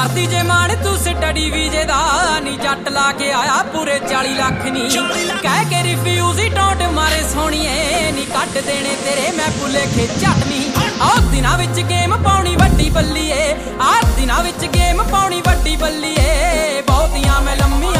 करती जे मान तू स्टडी वीजे दा नी जट ला के आया पूरे 40 लाख नी कह के रिफ्यूज ही टोट मारे सोनिए नी कट देने तेरे मैं भुलेखे झट नी आ दिनां विच गेम पाउणी वड्डी बल्लीए आ दिनां विच गेम पाउणी वड्डी बल्लीए बहुतियां मैं लम्मी